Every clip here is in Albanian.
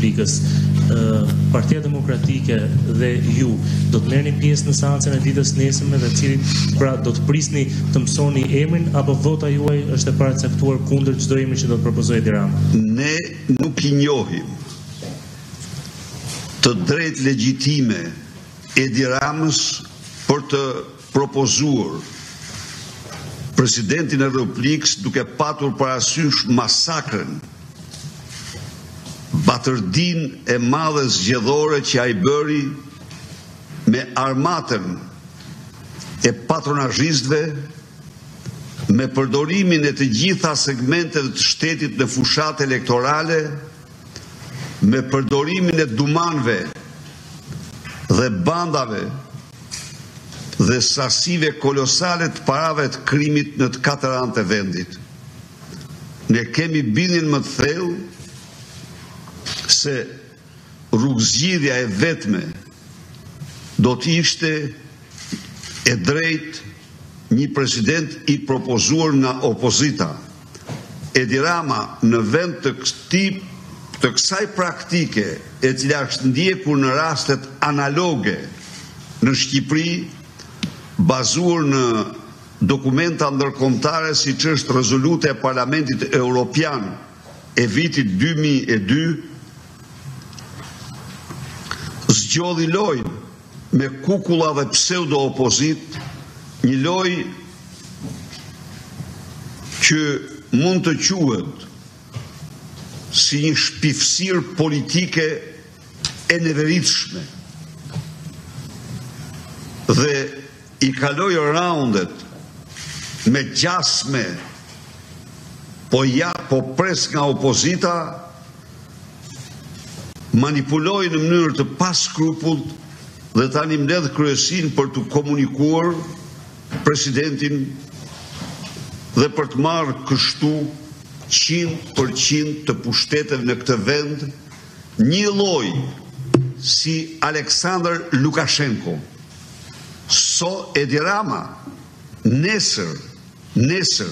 Republikës, Partia Demokratike dhe ju do të merrni pjesë në seancën e ditës nesërme dhe cilin pra do të prisni të mësoni emrin apo vota juaj është e paracaktuar kundër çdo emri që do të propozojë Edi Rama? Ne nuk I njohim të drejtë legjitime Edi Ramës për të propozuar Presidentin e Republikës duke patur parasysh masakrën, batërdin e madhe zgjedhore që ai bëri me armatën e patronazhistëve, me përdorimin e të gjitha segmentet të shtetit në fushat elektorale, me përdorimin e dumanve dhe bandave dhe sasive kolosale të parave të krimit në të katër anët e vendit. Ne kemi bindjen më të thellë se rrugëzgjidhja e vetme do të ishte e drejtë një president I propozuar nga opozita. Edi Rama në vend të kësaj praktike e cila është ndjekur në rastet analoge në Shqipëri, bazuar në dokumenta ndërkombëtare siç është rezoluta e Parlamentit Evropian e vitit 2002, zgjodhi lojë me kukulla dhe pseudo opozit, një lojë që mund të quhet si një shpifsirë politike e neveritshme dhe I kaloi raundet me gjasme po pres nga opozita, manipuloi në mënyrë të paskrupullt dhe tani mbledh kryesin për të komunikuar presidentin dhe për të marrë kështu 100% të pushteteve në këtë vend, një lloj si Aleksandr Lukashenko. So Edi Rama nesër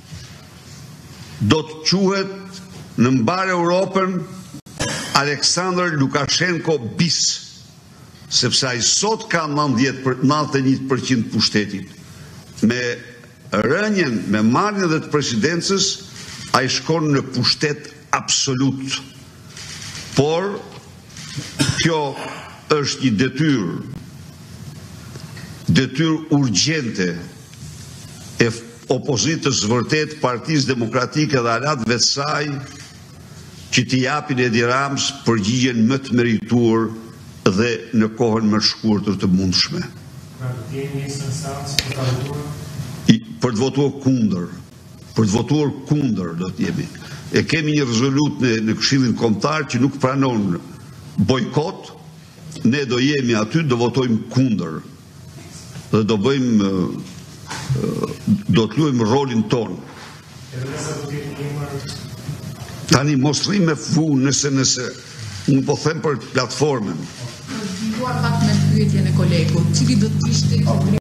do të quhet në mbar Europën Aleksandr Lukashenko bis, sepse ai sot ka 91% pushtetit. Me rënjen, me marrjen dhe të presidencës, ai shkon në pushtet absolut. Por kjo është një detyrë urgjente e opozitës vërtet, Partisë Demokratike dhe alatëve të saj, që t'i japin Edi Ramës përgjigjen më të merituar dhe në kohën më shkurtër të mundshme. Për të votuar kundër do të jemi. E kemi një rezolutë në Këshillin Kombëtar që nuk pranon bojkot, ne do jemi aty, do votojmë kundër. Dhe do të luajmë rolin ton. Tani mos rri me fu nëse unë po them për platformën. Për të pak me pyetjen e kolegut, cili do të ishte